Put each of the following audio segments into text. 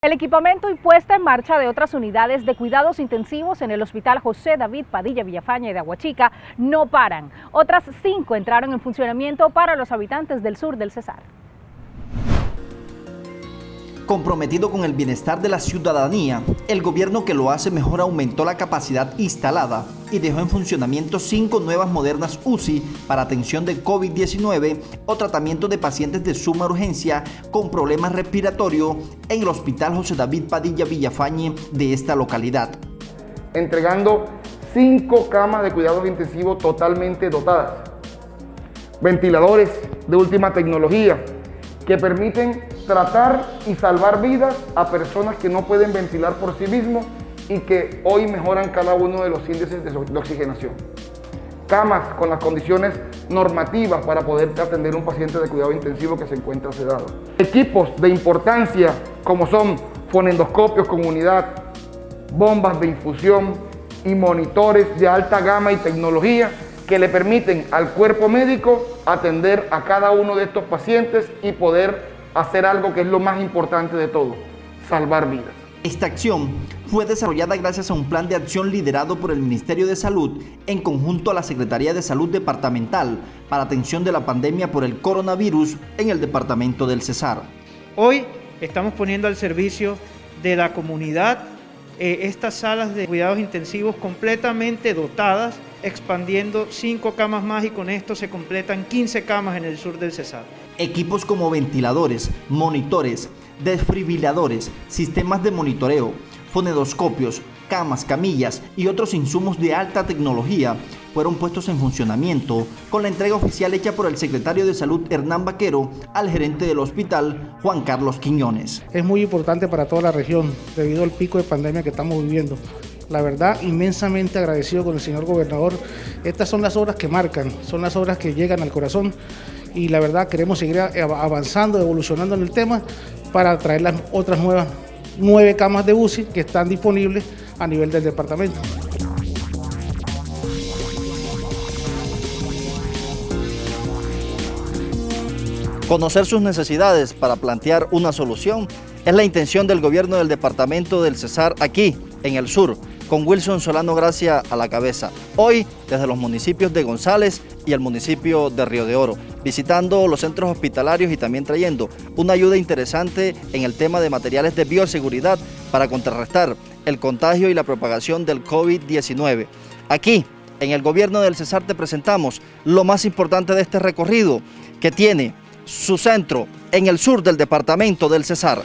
El equipamiento y puesta en marcha de otras unidades de cuidados intensivos en el Hospital José David Padilla Villafañe de Aguachica no paran. Otras 5 entraron en funcionamiento para los habitantes del sur del Cesar. Comprometido con el bienestar de la ciudadanía, el gobierno que lo hace mejor aumentó la capacidad instalada y dejó en funcionamiento 5 nuevas modernas UCI para atención de COVID-19 o tratamiento de pacientes de suma urgencia con problemas respiratorios en el Hospital José David Padilla Villafañe de esta localidad. Entregando 5 camas de cuidados intensivos totalmente dotadas, ventiladores de última tecnología que permiten tratar y salvar vidas a personas que no pueden ventilar por sí mismos y que hoy mejoran cada uno de los índices de oxigenación. Camas con las condiciones normativas para poder atender a un paciente de cuidado intensivo que se encuentra sedado. Equipos de importancia como son fonendoscopios con unidad, bombas de infusión y monitores de alta gama y tecnología que le permiten al cuerpo médico atender a cada uno de estos pacientes y poder hacer algo que es lo más importante de todo, salvar vidas. Esta acción fue desarrollada gracias a un plan de acción liderado por el Ministerio de Salud en conjunto a la Secretaría de Salud Departamental para atención de la pandemia por el coronavirus en el departamento del Cesar. Hoy estamos poniendo al servicio de la comunidad estas salas de cuidados intensivos completamente dotadas, expandiendo 5 camas más y con esto se completan 15 camas en el sur del Cesar. Equipos como ventiladores, monitores, desfibriladores, sistemas de monitoreo, fonendoscopios, camas, camillas y otros insumos de alta tecnología fueron puestos en funcionamiento con la entrega oficial hecha por el secretario de Salud Hernán Vaquero al gerente del hospital Juan Carlos Quiñones. Es muy importante para toda la región debido al pico de pandemia que estamos viviendo. La verdad, inmensamente agradecido con el señor gobernador. Estas son las obras que marcan, son las obras que llegan al corazón y la verdad queremos seguir avanzando, evolucionando en el tema para traer las otras 9 camas de UCI que están disponibles a nivel del departamento. Conocer sus necesidades para plantear una solución es la intención del gobierno del departamento del Cesar aquí, en el sur, con Wilson Solano Gracia a la cabeza. Hoy, desde los municipios de González y el municipio de Río de Oro, visitando los centros hospitalarios y también trayendo una ayuda interesante en el tema de materiales de bioseguridad para contrarrestar el contagio y la propagación del COVID-19. Aquí, en el gobierno del Cesar, te presentamos lo más importante de este recorrido, que tiene su centro en el sur del departamento del Cesar.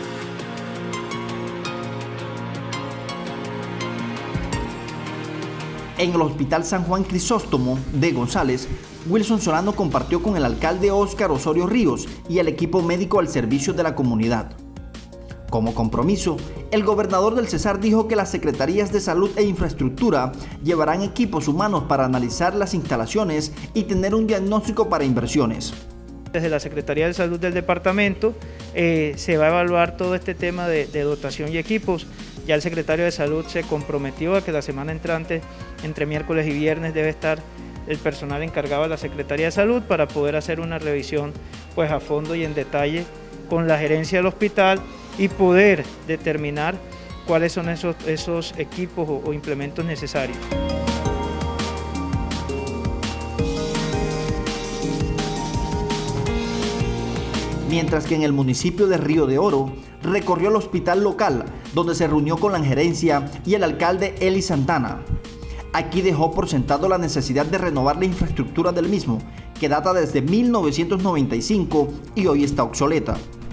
En el Hospital San Juan Crisóstomo de González, Wilson Solano compartió con el alcalde Óscar Osorio Ríos y el equipo médico al servicio de la comunidad. Como compromiso, el gobernador del Cesar dijo que las secretarías de Salud e Infraestructura llevarán equipos humanos para analizar las instalaciones y tener un diagnóstico para inversiones. Desde la Secretaría de Salud del departamento se va a evaluar todo este tema de dotación y equipos. Ya el secretario de Salud se comprometió a que la semana entrante, entre miércoles y viernes, debe estar el personal encargado de la Secretaría de Salud para poder hacer una revisión pues, a fondo y en detalle con la gerencia del hospital y poder determinar cuáles son esos equipos o implementos necesarios. Mientras que en el municipio de Río de Oro recorrió el hospital local, donde se reunió con la gerencia y el alcalde Eli Santana. Aquí dejó por sentado la necesidad de renovar la infraestructura del mismo, que data desde 1995 y hoy está obsoleta.